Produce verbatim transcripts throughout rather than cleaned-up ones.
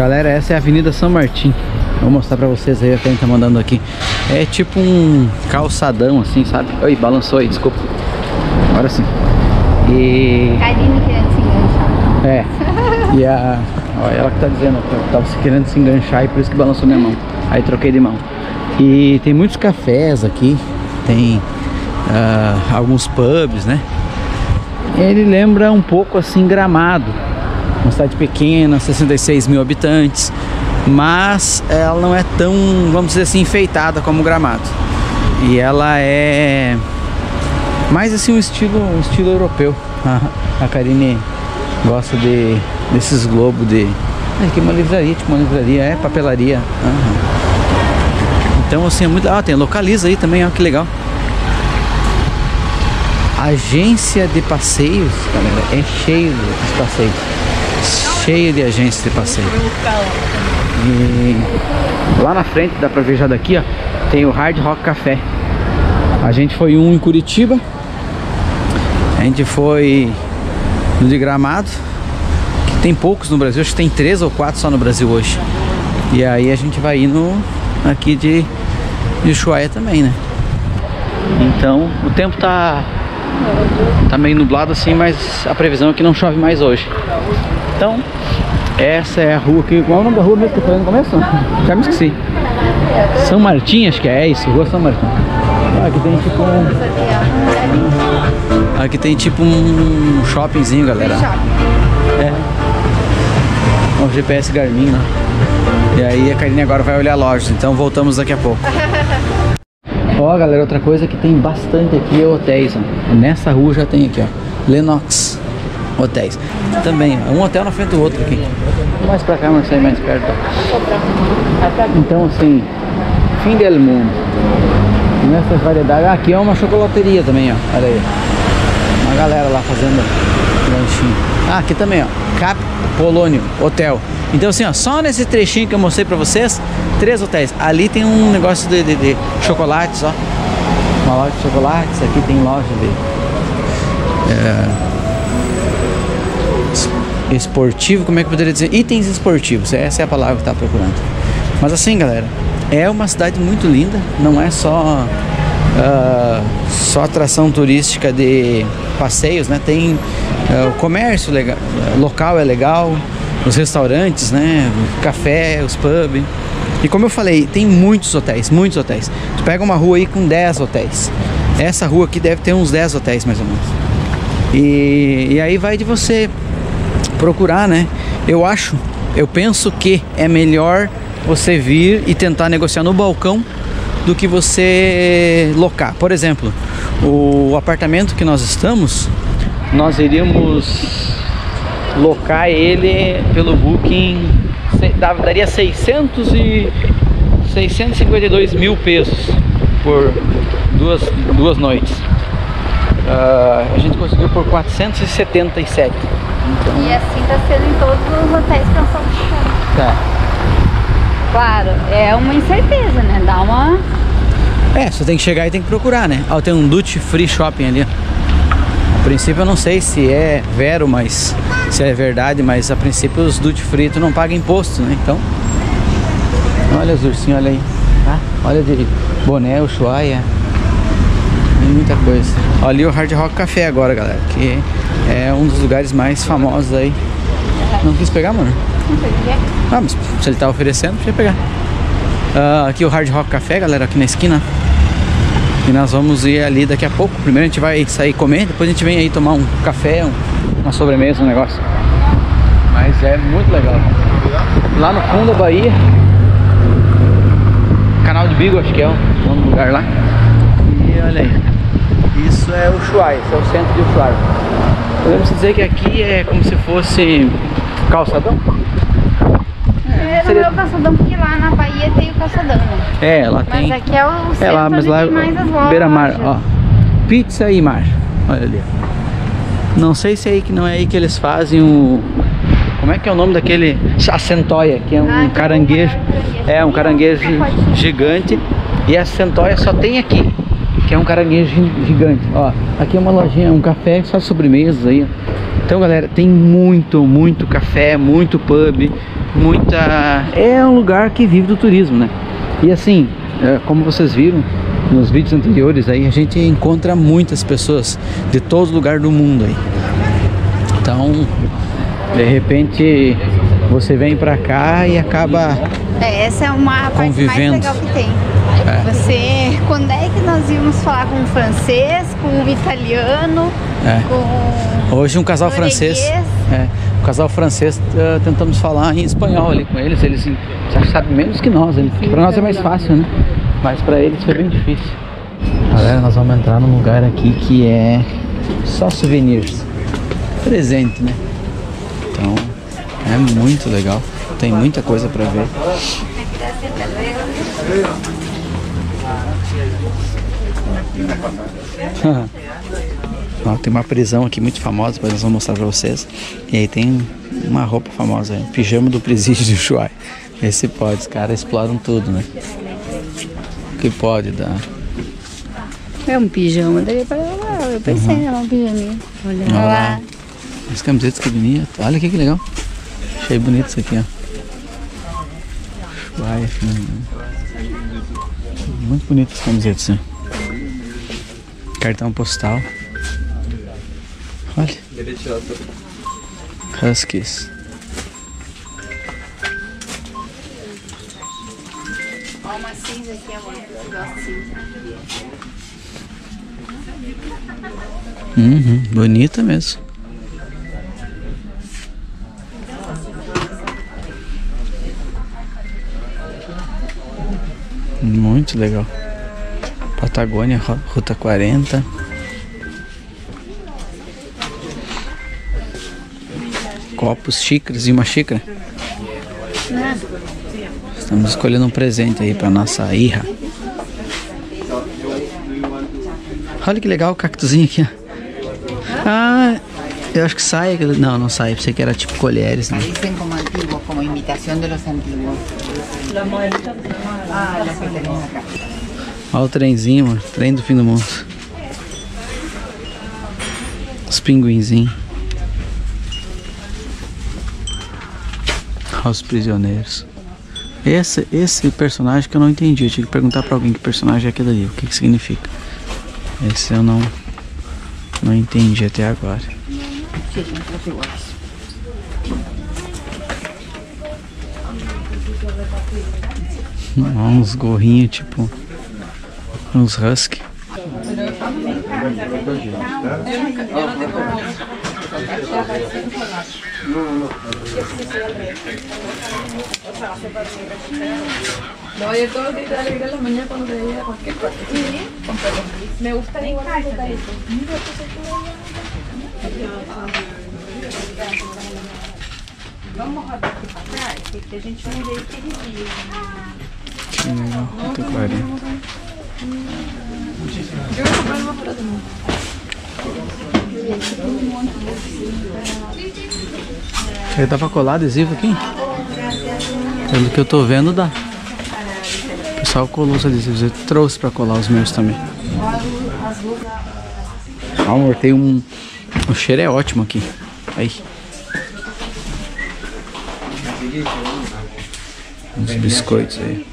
Galera, essa é a Avenida São Martim. Vou mostrar pra vocês aí, quem tá mandando aqui. É tipo um calçadão assim, sabe? Oi, balançou aí, desculpa. Agora sim. E... Karine querendo se enganchar. É. E a... Olha, ela que tá dizendo que eu tava querendo se enganchar e por isso que balançou minha mão. Aí troquei de mão. E tem muitos cafés aqui. Tem uh, alguns pubs, né? Ele lembra um pouco assim Gramado. Uma cidade pequena, sessenta e seis mil habitantes, mas ela não é tão, vamos dizer assim, enfeitada como Gramado. E ela é mais assim um estilo, um estilo europeu. A Karine gosta de desses globos de... Aqui é uma livraria, tipo uma livraria, é papelaria. Uhum. Então assim é muito... Ah, tem Localiza aí também, ó, que legal. Agência de passeios, galera, é cheio de passeios. Cheio de agências de passeio. E lá na frente, dá pra ver já daqui, ó, tem o Hard Rock Café. A gente foi um em Curitiba. A gente foi no de Gramado, que tem poucos no Brasil, acho que tem três ou quatro só no Brasil hoje. E aí a gente vai ir no aqui de, de Ushuaia também, né? Então o tempo tá tá meio nublado assim, mas a previsão é que não chove mais hoje. Então, essa é a rua aqui. Qual é o nome da rua mesmo que eu falei no começo? Já me esqueci. São Martim, acho que é isso, Rua São Martim. Aqui tem tipo um... Aqui tem tipo um shoppingzinho, galera. É. O G P S Garmin, né? E aí a Karine agora vai olhar lojas, então voltamos daqui a pouco. Ó, galera, outra coisa que tem bastante aqui é hotéis, ó. Nessa rua já tem aqui, ó, Lenox Hotéis. Também, um hotel na frente do outro aqui. Mais pra cá, mas sai mais perto. Então assim, fim del mundo. Nessas variedades. Ah, aqui é uma chocolateria também, ó. Olha aí. Uma galera lá fazendo lanchinho. Ah, aqui também, ó. Cap Polônio Hotel. Então assim, ó, só nesse trechinho que eu mostrei pra vocês, três hotéis. Ali tem um negócio de, de, de chocolates, ó. Uma loja de chocolates. Aqui tem loja de... É, esportivo, como é que eu poderia dizer? Itens esportivos, essa é a palavra que eu tava procurando. Mas assim, galera, é uma cidade muito linda. Não é só uh, só atração turística de passeios, né? Tem uh, o comércio legal, local é legal, os restaurantes, né? O café, os pubs. E como eu falei, tem muitos hotéis, muitos hotéis. Tu pega uma rua aí com dez hotéis. Essa rua aqui deve ter uns dez hotéis mais ou menos. E, e aí vai de você procurar, né? Eu acho, eu penso que é melhor você vir e tentar negociar no balcão do que você locar. Por exemplo, o apartamento que nós estamos, nós iríamos locar ele pelo Booking, daria seiscentos e cinquenta e dois mil pesos por duas, duas noites. Uh, a gente conseguiu por quatrocentos e setenta e sete. Então... E assim tá sendo em todos os hotéis que nós estamos ficando. Tá. Claro, é uma incerteza, né? Dá uma... É, você tem que chegar e tem que procurar, né? Ó, tem um Duty Free Shopping ali. A princípio eu não sei se é vero, mas se é verdade, mas a princípio os Duty Free tu não paga imposto, né? Então, olha os ursinhos, olha aí. Tá? Olha de boné, Ushuaia. Tem muita coisa. Olha ali o Hard Rock Café agora, galera, que é um dos lugares mais famosos aí. Não quis pegar, mano? Não sei o que é. Ah, mas se ele tá oferecendo, deixa eu pegar. Uh, aqui o Hard Rock Café, galera, aqui na esquina. E nós vamos ir ali daqui a pouco. Primeiro a gente vai sair comer, depois a gente vem aí tomar um café, um, uma sobremesa, um negócio. Mas é muito legal. Lá no fundo da Bahia, Canal de Bigo, acho que é o nome do lugar lá. E olha aí, isso é o Ushuaia, esse é o centro de Ushuaia. Podemos dizer que aqui é como se fosse calçadão? É, não seria... é o calçadão, porque lá na Bahia tem o calçadão, né? É, lá tem. Mas aqui é o centro, é lá, mas lá tem mais as lojas. Beira-mar, ó. Pizza e mar. Olha ali. Não sei se é aí que não é aí que eles fazem o... Como é que é o nome daquele... A centoia, que é um ah, caranguejo. É, um caranguejo gigante. E a centoia só tem aqui, que é um caranguejo gigante. Ó, aqui é uma lojinha, um café, só sobremesas aí. Então, galera, tem muito, muito café, muito pub. muita... É um lugar que vive do turismo, né? E assim, é, como vocês viram nos vídeos anteriores aí, a gente encontra muitas pessoas de todo lugar do mundo aí. Então, de repente, você vem pra cá e acaba É, essa é uma parte mais convivendo. legal que tem. É. Você, quando é que nós íamos falar com um francês, com um italiano, É. com Hoje um casal norueguês? francês, é, um casal francês, uh, tentamos falar em espanhol ali com eles, eles sabem menos que nós, para nós é mais fácil, né? Mas para eles foi bem difícil. Galera, nós vamos entrar num lugar aqui que é só souvenirs, presente, né? Então é muito legal, tem muita coisa para ver. Ó, tem uma prisão aqui muito famosa, depois nós vamos mostrar pra vocês. E aí tem uma roupa famosa aí, pijama do presídio de Ushuaia. Esse pode, os caras exploram tudo, né? O que pode dar. É um pijama, daí para lá, eu pensei, uhum. Era um pijaminha. Olha Olha lá. lá. As camisetas que vinha. Olha aqui que legal. Achei bonito isso aqui, ó. Ushuaia, muito bonito as camisetas, né? Cartão postal. Olha. Huskies. Olha uma cinza aqui, amor. Eu gosto de cinza. Uhum, bonita mesmo. Muito legal. Patagônia, Ruta quarenta. Copos, xícaras e uma xícara. Estamos escolhendo um presente aí para nossa irra. Olha que legal o cactuzinho aqui, ó. Ah, eu acho que sai. Não, não sai. Pensei que era tipo colheres, né? Dicen como antiguo, como imitación de los antiguos. Ah, los que tenemos acá. Olha o trenzinho, mano. Trem do fim do mundo. Os pinguinzinhos. Olha os prisioneiros. Esse, esse personagem que eu não entendi. Eu tinha que perguntar pra alguém que personagem é aquele ali. O que que significa. Esse eu não, não entendi até agora. Olha uns gorrinhos tipo uns husky. No, ayer todo el día te alegré en la mañana cuando te veía cualquier cosa. Me gusta igual el detallito. Vamos a participar, que a gente não vê aquele dia. Que legal, Ruta quarenta. Eu vou comprar uma para também. Ele tá pra colar adesivo aqui? Pelo que eu tô vendo, dá. O pessoal colou os adesivos. Eu trouxe pra colar os meus também. Ah, amor, tem um... O cheiro é ótimo aqui. Aí. Uns biscoitos aí.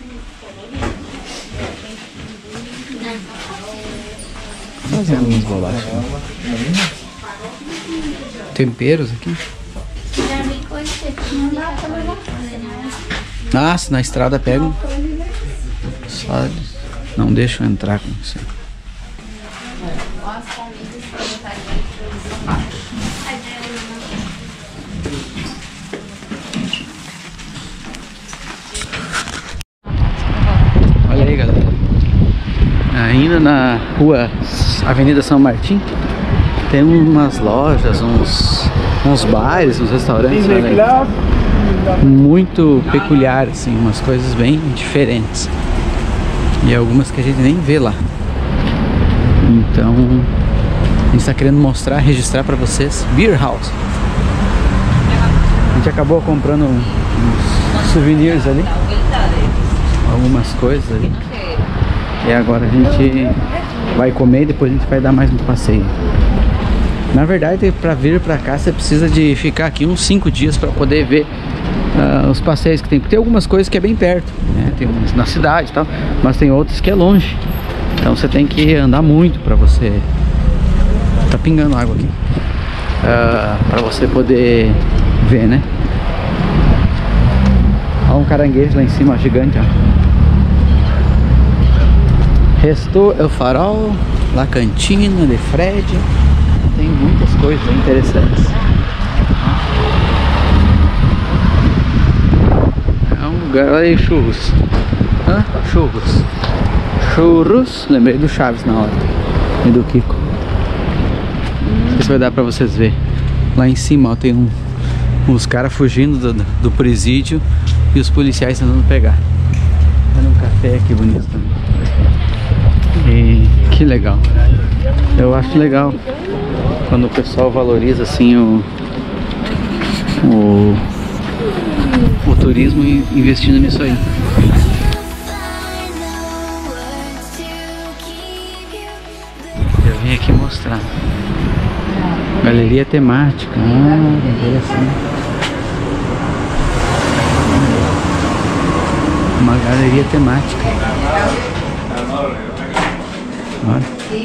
Fazendo umas bolachas. Né? Temperos aqui. Ah, se na estrada pegam. Só não deixam entrar com isso. Olha aí, galera. Ainda na rua Avenida São Martim tem umas lojas, uns, uns bares, uns restaurantes, olha aí, muito peculiar, assim, umas coisas bem diferentes. E algumas que a gente nem vê lá. Então a gente está querendo mostrar, registrar para vocês Beer House. A gente acabou comprando uns souvenirs ali, algumas coisas ali. E agora a gente vai comer e depois a gente vai dar mais um passeio. Na verdade, para vir para cá você precisa de ficar aqui uns cinco dias para poder ver uh, os passeios que tem. Tem algumas coisas que é bem perto, né? Tem umas na cidade e tal, mas tem outros que é longe. Então você tem que andar muito para você... Tá pingando água aqui. Uh, para você poder ver, né? Olha um caranguejo lá em cima, gigante, ó. Restou é o farol, La Cantina de Fred. Tem muitas coisas interessantes. É um lugar, olha aí, churros. Hã? Churros. Churros. Lembrei do Chaves na hora. E do Kiko. Não sei se vai dar pra vocês verem. Lá em cima, ó, tem um, uns caras fugindo do, do presídio e os policiais tentando pegar. Olha um café aqui bonito também. E que legal. Eu acho legal quando o pessoal valoriza assim o, o, o turismo e investindo nisso aí. Eu vim aqui mostrar. Galeria temática. Ah, interessante. Uma galeria temática. Olha.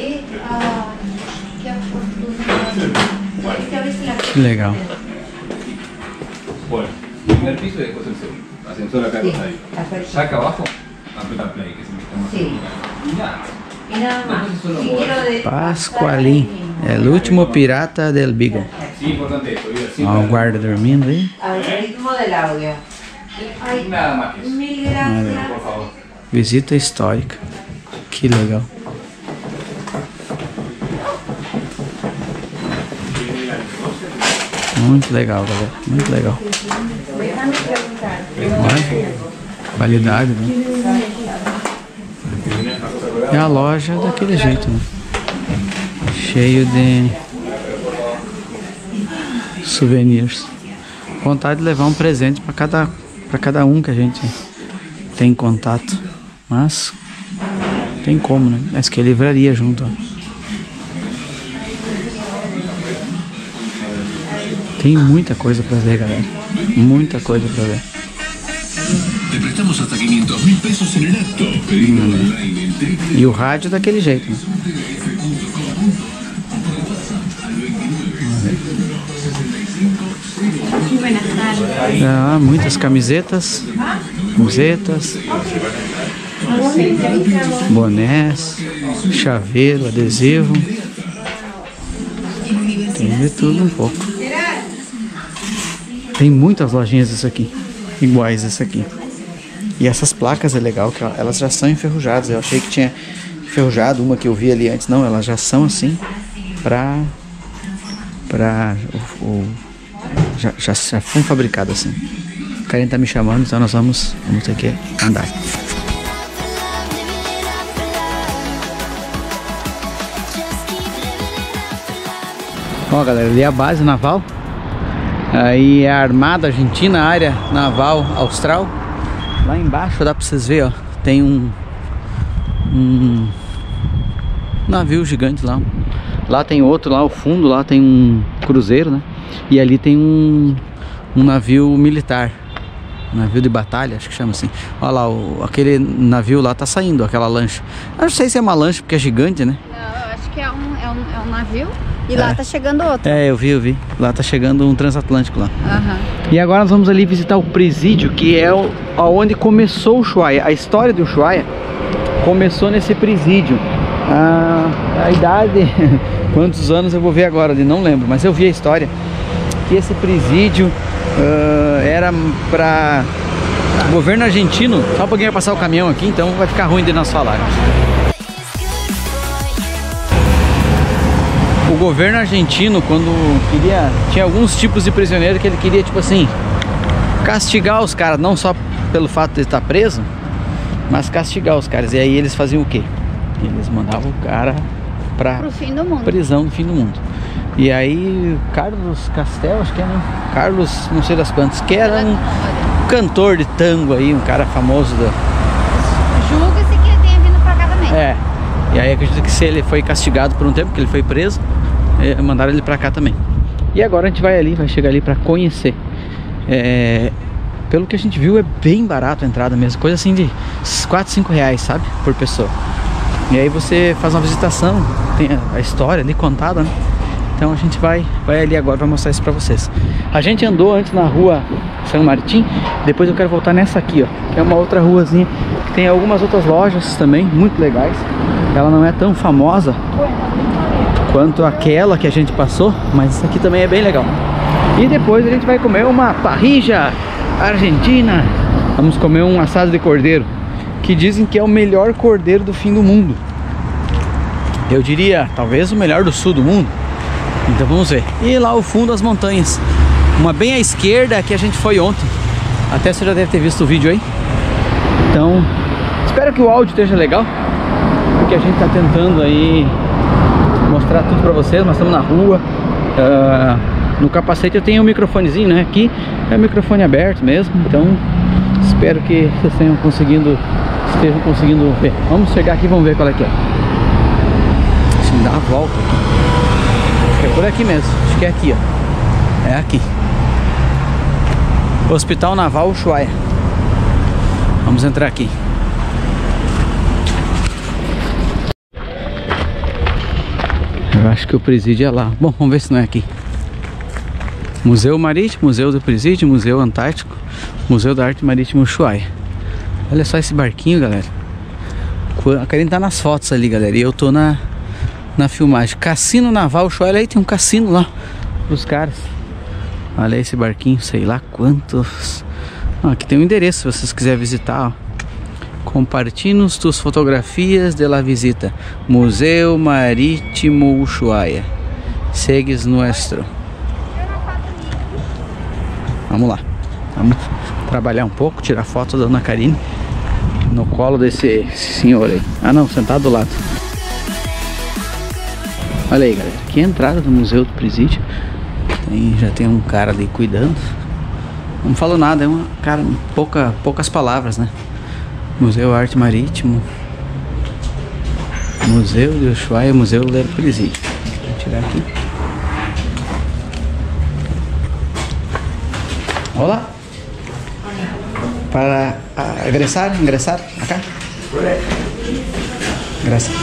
Que legal. Bueno, primer piso y después el segundo. Ascensor acá con ahí. Ya acá abajo, aprieta play, que se me está más. Sí. Y nada. Y nada más. Si quiero de- Pasqualim. É o último pirata del Beagle. Sí, importante esto, vida, Ó, siempre. o guarda dormindo aí. Al ritmo del audio. Ay, Nada más que eso. mil gracias. Por favor. Visita histórica. Que legal. Muito legal, galera. Muito legal. Olha, qualidade, né? É a loja daquele jeito, né? Cheio de souvenirs. Vontade de levar um presente para cada, para cada um que a gente tem contato. Mas tem como, né? Mas que é livraria junto, ó. Tem muita coisa pra ver, galera. Muita coisa pra ver. Te prestamos hasta quinientos mil pesos en el acto. Pedido online en triple. E o rádio daquele jeito, né? Ah, muitas camisetas, camisetas, bonés, chaveiro, adesivo. Tem de tudo um pouco. Tem muitas lojinhas disso aqui, iguais essa aqui. E essas placas é legal, que elas já são enferrujadas. Eu achei que tinha enferrujado uma que eu vi ali antes. Não, elas já são assim pra... pra o, o, já, já, já foram fabricadas assim. O Karen tá me chamando, então nós vamos, vamos ter que andar. Ó, galera, ali é a base naval. Aí é a Armada Argentina, a área naval austral. Lá embaixo dá pra vocês verem, ó. Tem um, um navio gigante lá. Lá tem outro, lá ao fundo, lá tem um cruzeiro, né? E ali tem um, um navio militar. Um navio de batalha, acho que chama assim. Olha lá, o, aquele navio lá tá saindo, aquela lancha. Eu não sei se é uma lancha porque é gigante, né? Não, eu acho que é um, é um, é um navio e lá tá chegando outro. É, eu vi, eu vi. Lá tá chegando um transatlântico lá. Aham. E agora nós vamos ali visitar o presídio, que é o, onde começou o Ushuaia. A história do Ushuaia começou nesse presídio. A, a idade, quantos anos eu vou ver agora, não lembro, mas eu vi a história. Que esse presídio uh, era para o governo argentino. Só um pouquinho vai passar o caminhão aqui, então vai ficar ruim de nós falar. O governo argentino, quando queria, tinha alguns tipos de prisioneiros que ele queria, tipo assim, castigar os caras, não só pelo fato de estar preso, mas castigar os caras. E aí eles faziam o quê? Eles mandavam o cara pra Pro fim do mundo. prisão do fim do mundo. E aí Carlos Castel, acho que é, né? Carlos não sei das quantas, que era um cantor de tango aí, um cara famoso da... Julga-se que ele tenha vindo pra cá também. É. E aí acredito que se ele foi castigado por um tempo, que ele foi preso, é, mandaram ele pra cá também. E agora a gente vai ali, vai chegar ali pra conhecer. É, pelo que a gente viu, é bem barato a entrada mesmo. Coisa assim de quatro, cinco reais, sabe? Por pessoa. E aí você faz uma visitação, tem a história ali contada, né? Então a gente vai, vai ali agora, vai mostrar isso pra vocês. A gente andou antes na rua São Martim, depois eu quero voltar nessa aqui, ó, que é uma outra ruazinha, que tem algumas outras lojas também, muito legais. Ela não é tão famosa quanto aquela que a gente passou, mas essa aqui também é bem legal. E depois a gente vai comer uma parrilla argentina. Vamos comer um assado de cordeiro, que dizem que é o melhor cordeiro do fim do mundo. Eu diria, talvez o melhor do sul do mundo. Então vamos ver. E lá ao fundo as montanhas. Uma bem à esquerda que a gente foi ontem. Até você já deve ter visto o vídeo aí. Então, espero que o áudio esteja legal, porque a gente tá tentando aí mostrar tudo pra vocês. Nós estamos na rua. uh, No capacete eu tenho um microfonezinho, né? Aqui é o microfone aberto mesmo. Então, espero que vocês tenham conseguindo, estejam conseguindo ver. Vamos chegar aqui e vamos ver qual é que é. Deixa eu dar a volta aqui. É por aqui mesmo, acho que é aqui, ó. É aqui. Hospital Naval Ushuaia. Vamos entrar aqui. Eu acho que o presídio é lá. Bom, vamos ver se não é aqui. Museu Marítimo, Museu do Presídio, Museu Antártico, Museu da Arte Marítima Ushuaia. Olha só esse barquinho, galera. A Karine tá nas fotos ali, galera, e eu tô na... na filmagem. Cassino Naval Ushuaia. Olha aí, tem um cassino lá pros caras. Olha esse barquinho, sei lá quantos. Ah, aqui tem um endereço se vocês quiserem visitar, ó. Compartilhe tus fotografias de la visita. Museu Marítimo Ushuaia. Segues nuestro. Vamos lá. Vamos trabalhar um pouco, tirar foto da Ana Karine no colo desse senhor aí. Ah não, sentado do lado. Olha aí, galera, aqui é a entrada do Museu do Presídio. Tem, já tem um cara ali cuidando. Não falo nada, é uma cara, pouca, poucas palavras, né? Museu Arte Marítimo, Museu de Ushuaia, Museu do Presídio. Vou tirar aqui. Olá. Para uh, ingressar, ingressar acá. Gracias.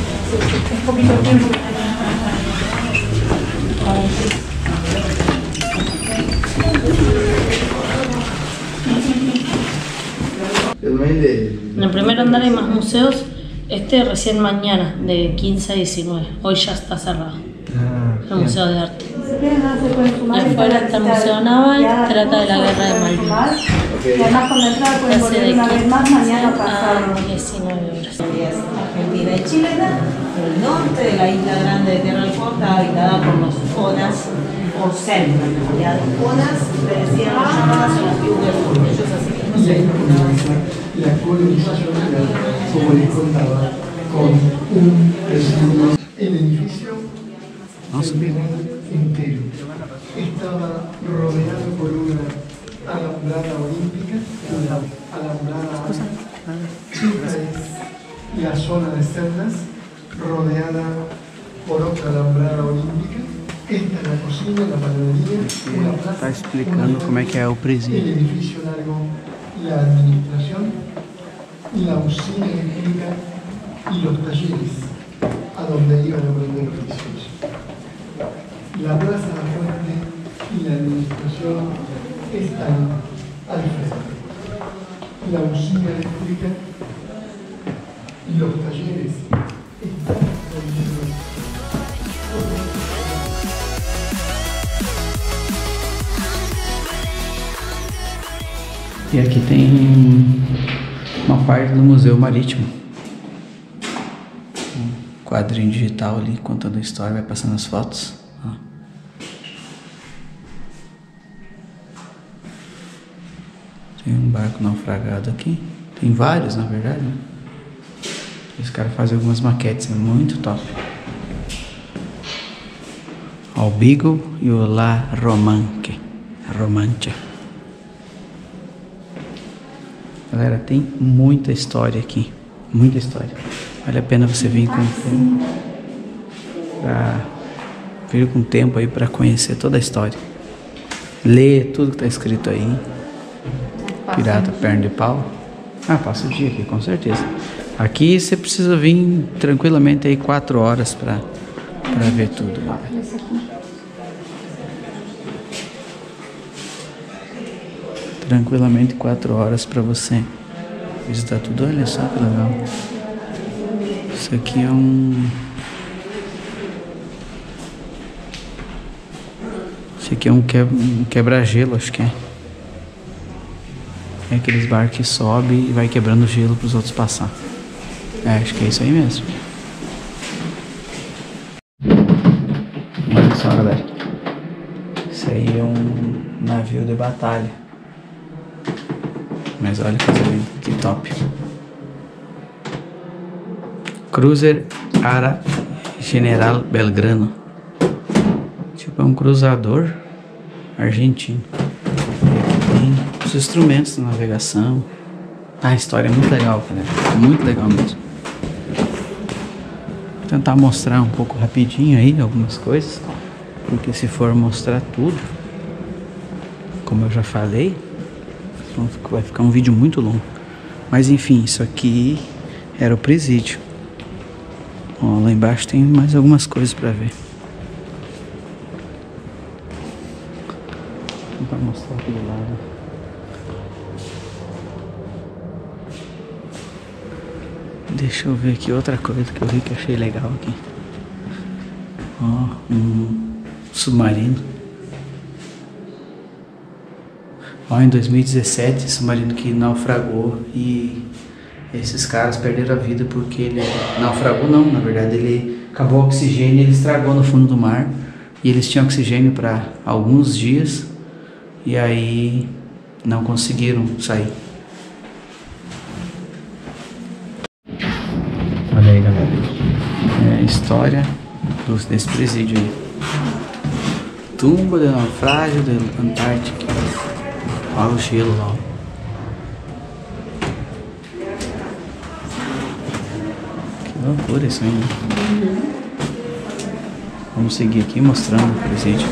En el primer andar hay más museos. Este recién mañana, de quince a diecinueve. Hoy ya está cerrado. El Museo de Arte. Y afuera está el Museo Naval, trata de la Guerra de Malvinas. Hace de quince a diecinueve horas. Argentina y chilena, el norte de la isla grande de Tierra del Fuego está habitada por los onas o selva, en realidad. Onas le decían las llamadas a las tribus, ellos así mismos se denominaban. La colonización era, como les contaba, con un residuo. El edificio entero estaba rodeado por una alambrada olímpica, una alambrada. Esta es la zona de celdas, rodeada por otra alambrada olímpica. Esta es la cocina, la panadería, una plaza. Está explicando como é que é o presídio. El edificio largo, la administración, la usina eléctrica y los talleres a donde iban a aprender oficios. La plaza de la fuente y la administración están al frente. La usina eléctrica y los talleres están al frente. E aqui tem uma parte do Museu Marítimo. Um quadrinho digital ali contando a história, vai passando as fotos. Ó. Tem um barco naufragado aqui. Tem vários, na verdade, né? Os caras fazem algumas maquetes, é muito top. Ó, o Beagle e o La Romanche. Romanche. Galera, tem muita história aqui, muita história. Vale a pena você vir com tempo, pra, vir com tempo aí para conhecer toda a história. Ler tudo que tá escrito aí. Pirata perna de pau. Ah, passa o dia aqui, com certeza. Aqui você precisa vir tranquilamente aí quatro horas pra, pra ver tudo. Tranquilamente quatro horas pra você visitar tudo. Olha só que legal. Isso aqui é um... Isso aqui é um, que... um quebra-gelo, acho que é. É aqueles barcos que sobe e vai quebrando gelo para os outros passar. É, acho que é isso aí mesmo. Olha só, galera. Isso aí é um navio de batalha. Mas olha que coisa linda, que top. Cruiser Ara General Belgrano. Tipo, é um cruzador argentino. Os instrumentos de navegação. Ah, a história é muito legal, galera. Muito legal mesmo. Vou tentar mostrar um pouco rapidinho aí algumas coisas, porque se for mostrar tudo, como eu já falei, vai ficar um vídeo muito longo. Mas enfim, isso aqui era o presídio. Ó, lá embaixo tem mais algumas coisas pra ver. Vou tentar mostrar aqui do lado. Deixa eu ver aqui outra coisa que eu vi que eu achei legal aqui. Ó, um submarino. Ó, em dois mil e dezessete, submarino que naufragou e esses caras perderam a vida porque ele naufragou não, na verdade ele acabou o oxigênio e ele estragou no fundo do mar e eles tinham oxigênio para alguns dias e aí não conseguiram sair. Olha aí, galera. É a história dos, desse presídio aí. Tumba de naufrágio da Antártica. Olha o gelo lá. Que loucura isso aí, né? Uhum. Vamos seguir aqui mostrando o presídio.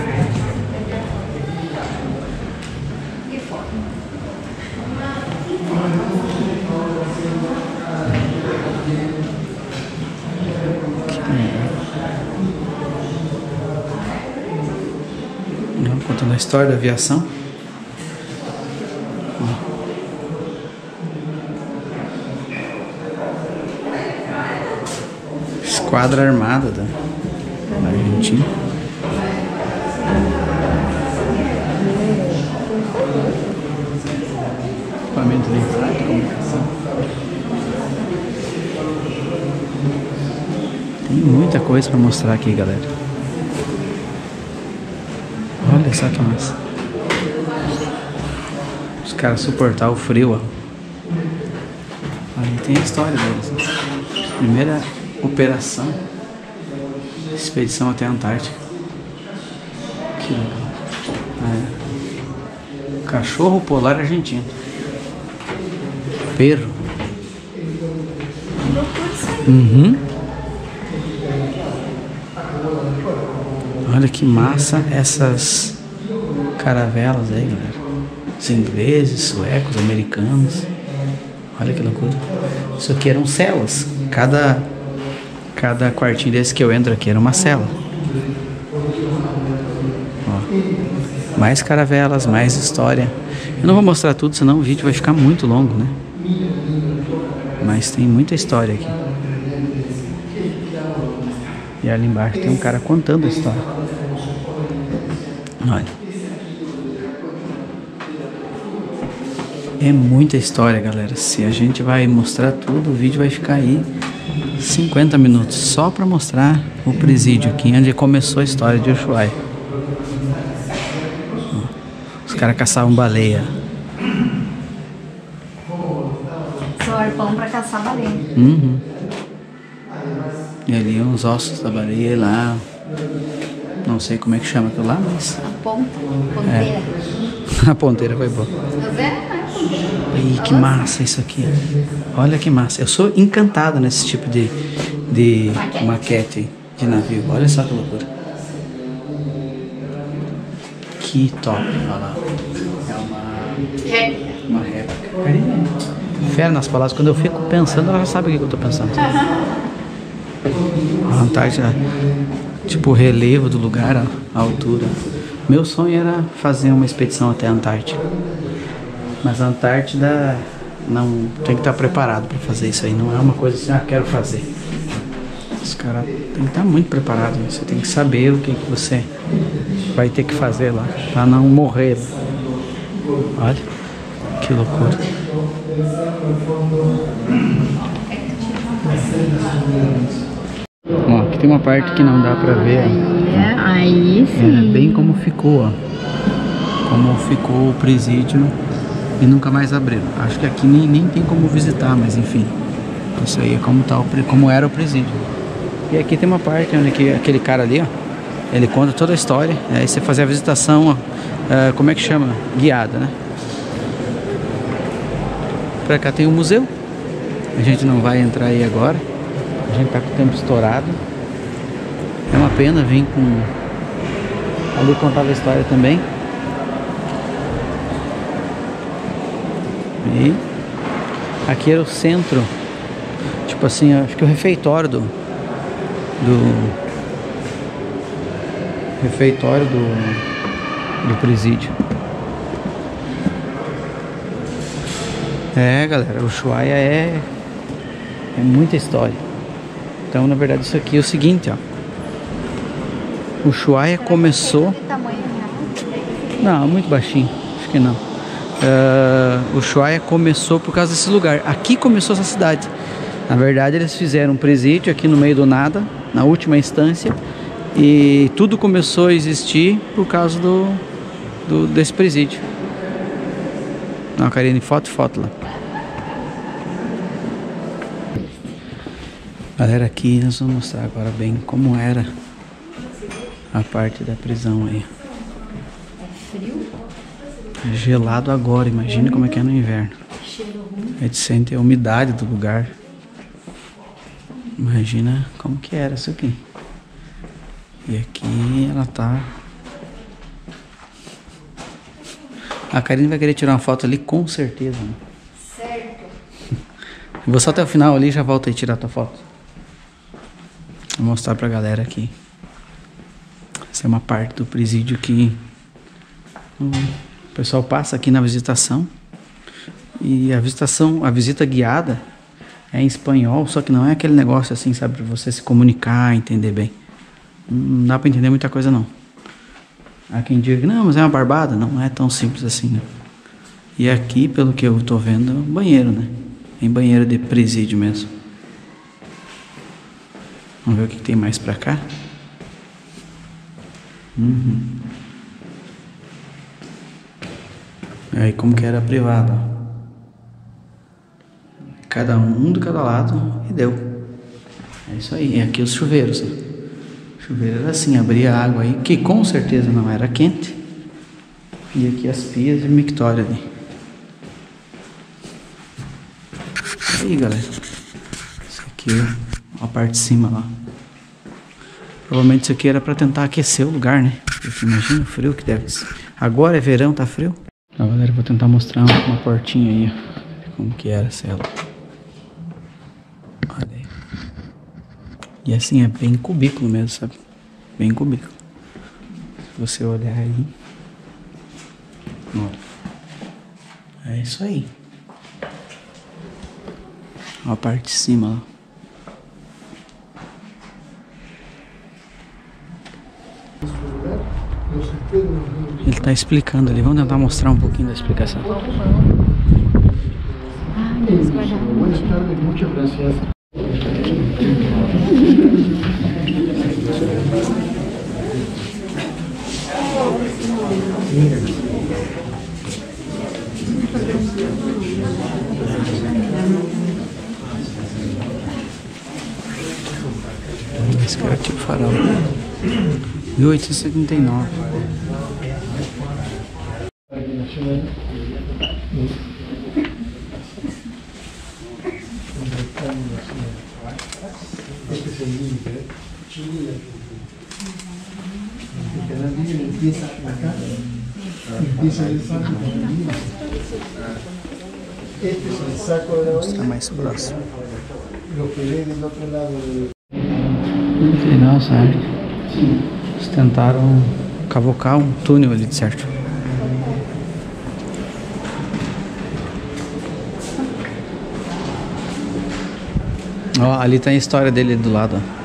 Contando a história da aviação. Esquadra Armada da, da Argentina. Equipamento de comunicação. Tem muita coisa para mostrar aqui, galera. Olha só que massa. Os caras suportar o frio, ó. Ali tem a história deles. Primeira operação, expedição até a Antártica. Que legal. É. Cachorro polar argentino. Perro. Uhum. Olha que massa essas caravelas aí, galera. Os ingleses, suecos, americanos. Olha que loucura. Isso aqui eram celas. Cada, cada quartinho desse que eu entro aqui era uma cela. Ó. Mais caravelas, mais história. Eu não vou mostrar tudo, senão o vídeo vai ficar muito longo, né? Mas tem muita história aqui. E ali embaixo tem um cara contando a história. Olha. É muita história, galera. Se a gente vai mostrar tudo, o vídeo vai ficar aí cinquenta minutos. Só para mostrar o presídio aqui, onde começou a história de Ushuaia. Os caras caçavam baleia. Só arpão para caçar baleia. Uhum. E ali uns ossos da baleia lá. Não sei como é que chama aquilo lá, mas... A ponta, ponteira. É. A ponteira foi boa. Ih, que massa isso aqui. Olha que massa. Eu sou encantado nesse tipo de, de maquete. maquete de navio. Olha só que loucura. Que top. Olha lá. É uma, uma Fera nas palavras. Quando eu fico pensando, ela já sabe o que eu tô pensando. A Antártida, tipo o relevo do lugar, a altura. Meu sonho era fazer uma expedição até a Antártida. Mas a Antártida não tem que estar preparado para fazer isso aí. Não é uma coisa assim, ah, quero fazer. Os caras tem que estar muito preparado. Você tem que saber o que, que você vai ter que fazer lá para não morrer. Olha que loucura. Ó, aqui tem uma parte que não dá pra ver. É, aí sim. É bem como ficou, ó. Como ficou o presídio e nunca mais abriram. Acho que aqui nem, nem tem como visitar, mas enfim. Isso aí é como, tá o, como era o presídio. E aqui tem uma parte onde que, aquele cara ali, ó, ele conta toda a história. Aí você fazer a visitação, ó, uh, como é que chama? Guiada, né? Pra cá tem um museu. A gente não vai entrar aí agora. A gente tá com o tempo estourado. É uma pena vir com... Ali contava a história também. E aqui era o centro. Tipo assim, acho que o refeitório do... Do... Refeitório do... Do presídio. É, galera, o Ushuaia é... É muita história. Então, na verdade, isso aqui é o seguinte, ó. O Ushuaia começou... Não, muito baixinho. Acho que não. Uh, o Ushuaia começou por causa desse lugar. Aqui começou essa cidade. Na verdade, eles fizeram um presídio aqui no meio do nada, na última instância. E tudo começou a existir por causa do, do desse presídio. Não, Karine, foto, foto lá. Galera, aqui nós vamos mostrar agora bem como era a parte da prisão aí. É frio? É gelado agora, imagina como é que é no inverno. A gente sente a umidade do lugar. Imagina como que era isso aqui. E aqui ela tá... A Karine vai querer tirar uma foto ali com certeza, né? Certo. Vou só até o final ali e já volto aí tirar a tua foto. Vou mostrar pra galera aqui. Essa é uma parte do presídio que o pessoal passa aqui na visitação. E a visitação, a visita guiada é em espanhol, só que não é aquele negócio assim, sabe, pra você se comunicar, entender bem. Não dá pra entender muita coisa não. Há quem diga que não, mas é uma barbada. Não é tão simples assim, né? E aqui, pelo que eu tô vendo, é um banheiro, né? Em banheiro de presídio mesmo. Vamos ver o que tem mais pra cá. Uhum. Aí como que era privado, ó. Cada um de cada lado e deu. É isso aí. E aqui os chuveiros, ó. O chuveiro era assim, abria água aí, que com certeza não era quente. E aqui as pias e o mictório ali. Aí, galera. Isso aqui, ó, a parte de cima lá. Provavelmente isso aqui era pra tentar aquecer o lugar, né? Porque imagina o frio que deve ser. Agora é verão, tá frio. Ó, galera, vou tentar mostrar uma, uma portinha aí, ó. Como que era a cela. Olha aí. E assim, é bem cubículo mesmo, sabe? Bem cubículo. Se você olhar aí. Olha. É isso aí. Ó a parte de cima lá. Ele tá explicando ali. Vamos tentar mostrar um pouquinho da explicação. Buenas tardes, muchas gracias. Esse cara é tipo farol. mil oitocentos e setenta e nove. Este es el límite, Chile y Argentina. El canal libre empieza acá, empieza el salto con el límite. Este es el saco de Está hoy. mais próximo. Lo que ve del otro lado del... Muito legal, sabe? Eles tentaram cavocar um túnel ali, de certo. Ó, ali tem a história dele do lado, ó.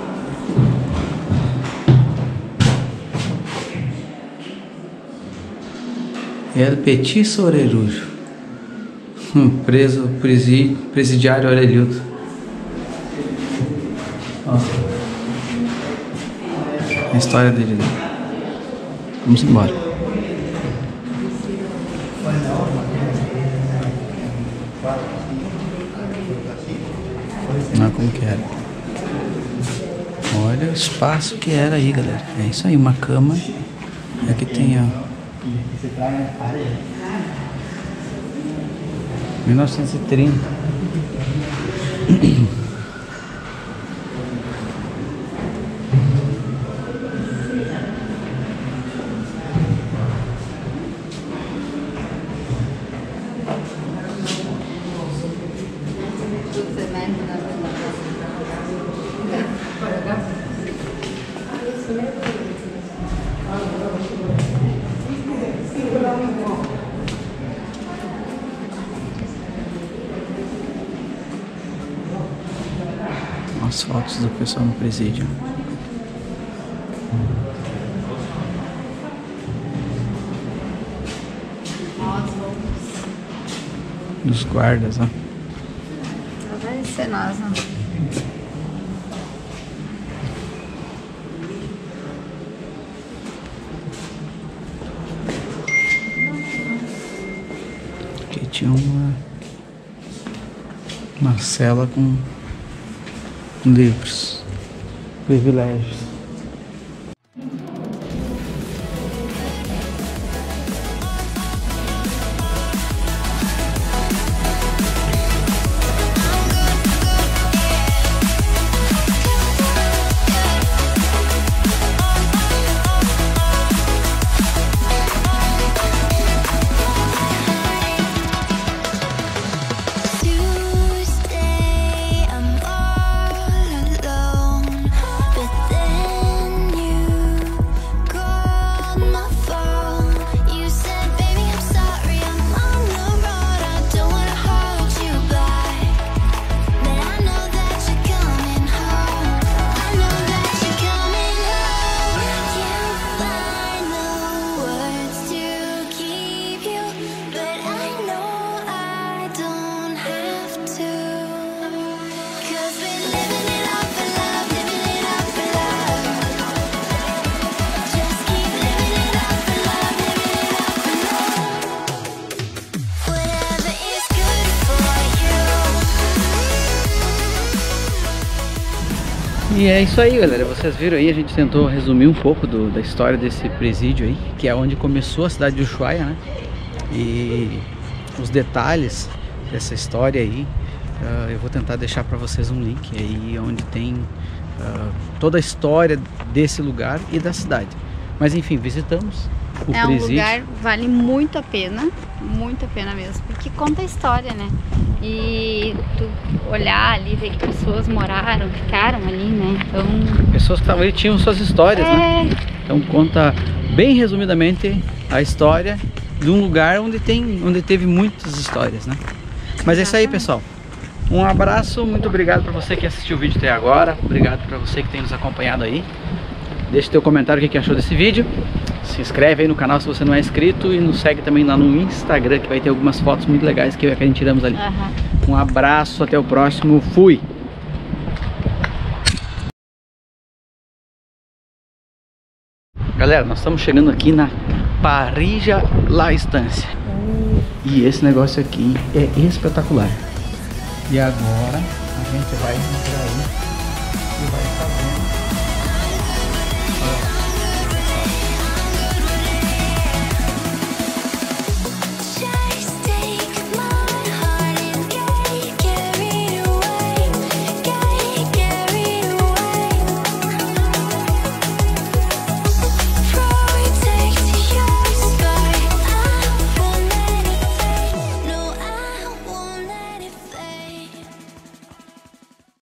El Petit Sorerujo. Preso, presi, presidiário orelhudo. Ó. A história dele. Vamos embora. Olha como que era. Olha o espaço que era aí, galera. É isso aí, uma cama. E aqui tem, ó, mil novecentos e trinta. As fotos do pessoal no presídio. Dos guardas, ó. Vai ser nós, ó. Aqui tinha uma uma cela com livros, privilégios. E é isso aí, galera, vocês viram aí, a gente tentou resumir um pouco do, da história desse presídio aí, que é onde começou a cidade de Ushuaia, né? E os detalhes dessa história aí, uh, eu vou tentar deixar para vocês um link aí onde tem uh, toda a história desse lugar e da cidade. Mas enfim, visitamos o é presídio. Um lugar vale muito a pena, muito a pena mesmo, porque conta a história, né? E tu olhar ali, ver que pessoas moraram, ficaram ali, né? Então... pessoas que estavam ali tinham suas histórias, é... né? Então conta bem resumidamente a história de um lugar onde, tem, onde teve muitas histórias, né? Mas é isso aí, pessoal. Um abraço, muito obrigado para você que assistiu o vídeo até agora. Obrigado para você que tem nos acompanhado aí. Deixe teu comentário o que achou desse vídeo. Se inscreve aí no canal se você não é inscrito e nos segue também lá no Instagram, que vai ter algumas fotos muito legais que a gente tiramos ali. Uhum. Um abraço, até o próximo. Fui! Galera, nós estamos chegando aqui na Parrilla La Estancia. Uhum. E esse negócio aqui é espetacular. E agora a gente vai entrar aí e vai fazer